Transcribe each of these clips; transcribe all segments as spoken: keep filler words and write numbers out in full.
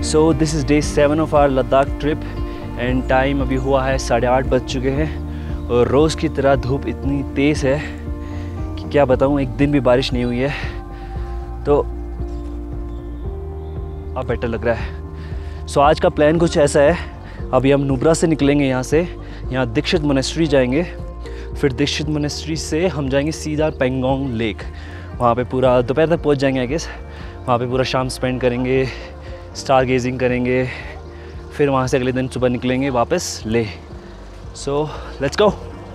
So this is day seven of our Ladakh trip and time अभी हुआ है साढ़े आठ बज चुके हैं और रोज़ की तरह धूप इतनी तेज़ है कि क्या बताऊँ, एक दिन भी बारिश नहीं हुई है तो अब बेटर लग रहा है। सो so, आज का प्लान कुछ ऐसा है, अभी हम नुब्रा से निकलेंगे यहाँ से, यहाँ दीक्षित मोनेस्ट्री जाएंगे, फिर दीक्षित मोनेस्ट्री से हम जाएंगे सीधा पेंगोंग लेक, वहाँ पे पूरा दोपहर तक पहुँच जाएंगे आई गेस। वहाँ पे पूरा शाम स्पेंड करेंगे, स्टार गेजिंग करेंगे, फिर वहाँ से अगले दिन सुबह निकलेंगे वापस ले। So let's go.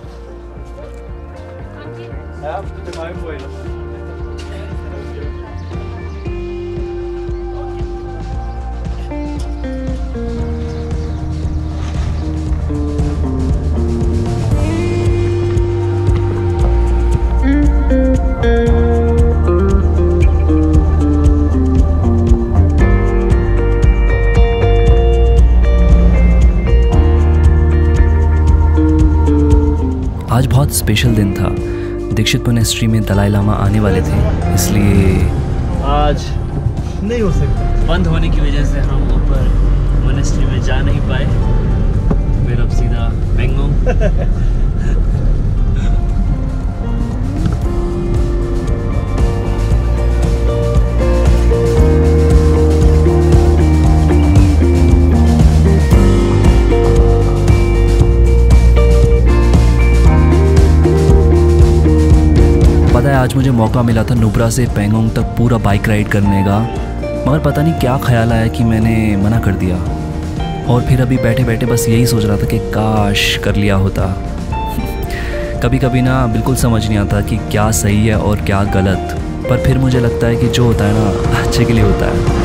आज बहुत स्पेशल दिन था। दीक्षित मोनेस्ट्री में दलाई लामा आने वाले थे, इसलिए आज नहीं हो सकता, बंद होने की वजह से हम ऊपर मोनेस्ट्री में जा नहीं पाए। फिर अब सीधा पेंगोंग। आज मुझे मौका मिला था नुब्रा से पेंगोंग तक पूरा बाइक राइड करने का, मगर पता नहीं क्या ख्याल आया कि मैंने मना कर दिया। और फिर अभी बैठे बैठे बस यही सोच रहा था कि काश कर लिया होता। कभी कभी ना बिल्कुल समझ नहीं आता कि क्या सही है और क्या गलत, पर फिर मुझे लगता है कि जो होता है ना अच्छे के लिए होता है।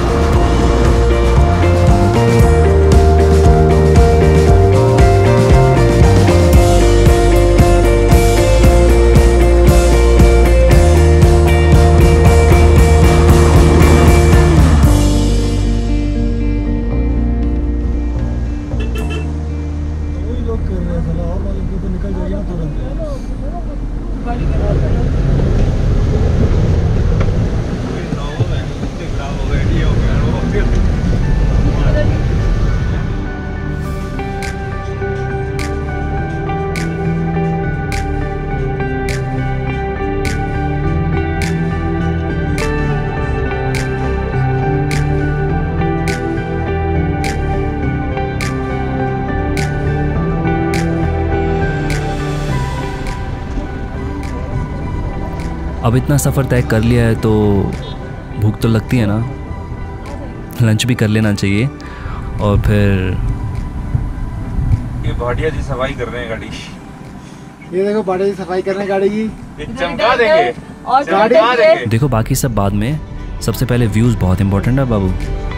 अब इतना सफ़र तय कर लिया है तो भूख तो लगती है ना, लंच भी कर लेना चाहिए। और फिर ये भाटिया जी सफाई कर रहे हैं गाड़ी, ये देखो भाटिया जी सफाई कर रहे हैं गाड़ी की, चमका देंगे और चमका देंगे। देखो बाकी सब बाद में, सबसे पहले व्यूज़ बहुत इंपॉर्टेंट है बाबू।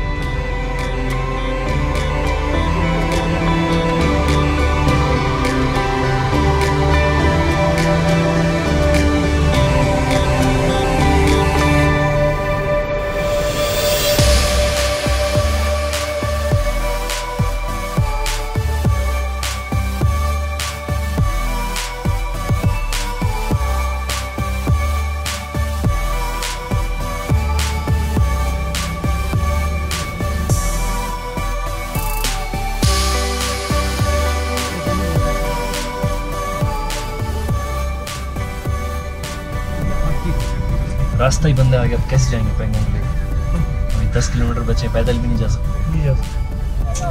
रास्ता ही बंद है आगे, अब कैसे जाएंगे पेंगोंग लेक? अभी दस किलोमीटर बचे, पैदल भी नहीं जा सकते। नहीं जा सकते।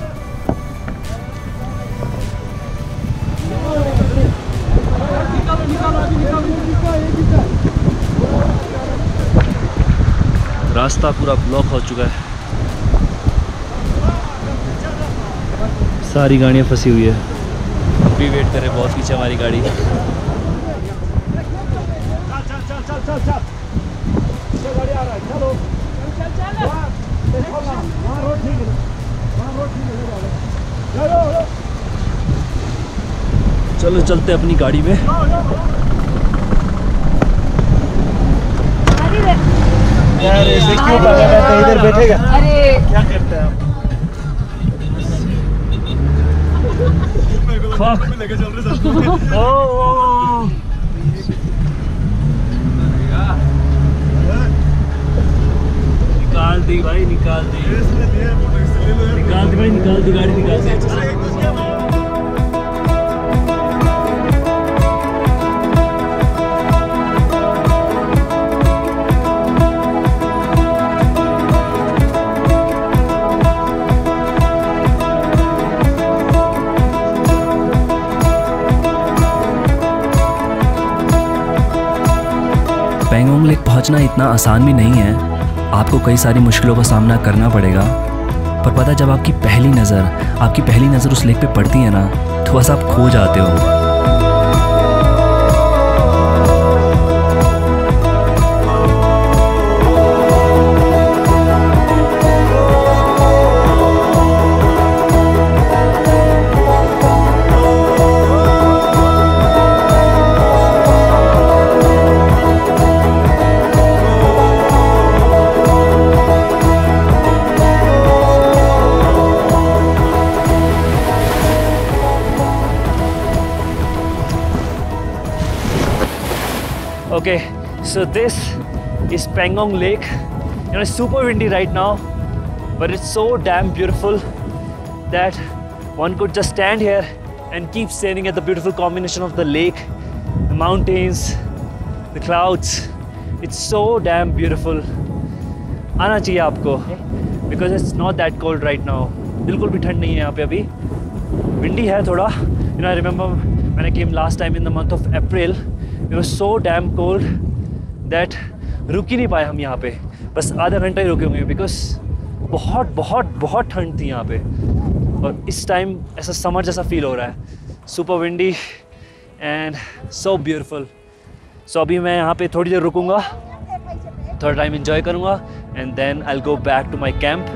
रास्ता पूरा ब्लॉक हो चुका है, सारी गाड़ियाँ फंसी हुई है। अब भी वेट करें, बहुत पीछे हमारी गाड़ी। चलो चलते अपनी गाड़ी में। यार ऐसे क्यों भागा? मैं तो इधर बैठेगा। अरे क्या करते हैं आप? लेके चल रहे ओ ओ निकाल दी भाई, निकाल दी। निकाल दी भाई, निकाल दी गाड़ी, निकाल दी अच्छे से। पेंगोंग लेक पहुंचना इतना आसान भी नहीं है, आपको कई सारी मुश्किलों का सामना करना पड़ेगा। पर पता है, जब आपकी पहली नज़र आपकी पहली नज़र उस लेक पे पड़ती है ना, तो बस आप खो जाते हो। Okay, so this is Pangong Lake. You know, it's super windy right now, but it's so damn beautiful that one could just stand here and keep staring at the beautiful combination of the lake, the mountains, the clouds. It's so damn beautiful. आना चाहिए आपको, because it's not that cold right now. बिल्कुल भी ठंड नहीं है यहाँ पे अभी. Windy है थोड़ा. You know, I remember when I came last time in the month of April. It was so damn cold that रुक ही नहीं पाए हम यहाँ पे, बस आधा घंटा ही रुके होंगे, बिकॉज बहुत बहुत बहुत ठंड थी यहाँ पे। और इस टाइम ऐसा समर जैसा फील हो रहा है, super windy and so beautiful. So अभी मैं यहाँ पे थोड़ी देर रुकूँगा, थोड़ा टाइम एंजॉय करूँगा and then I will go back to my camp.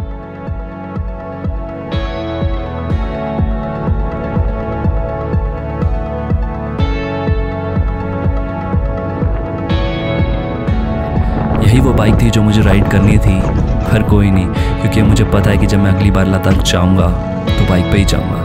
यही वो बाइक थी जो मुझे राइड करनी थी, पर कोई नहीं, क्योंकि मुझे पता है कि जब मैं अगली बार लद्दाख जाऊंगा तो बाइक पे ही जाऊंगा।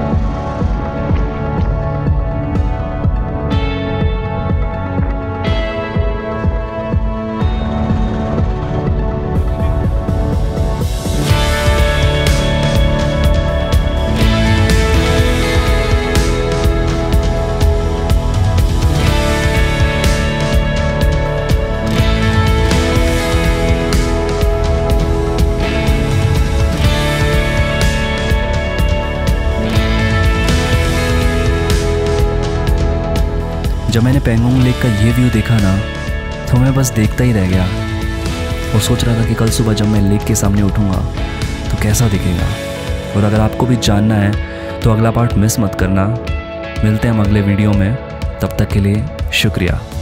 जब मैंने पेंगोंग लेक का ये व्यू देखा ना, तो मैं बस देखता ही रह गया और सोच रहा था कि कल सुबह जब मैं लेक के सामने उठूँगा तो कैसा दिखेगा। और अगर आपको भी जानना है तो अगला पार्ट मिस मत करना। मिलते हैं हम अगले वीडियो में, तब तक के लिए शुक्रिया।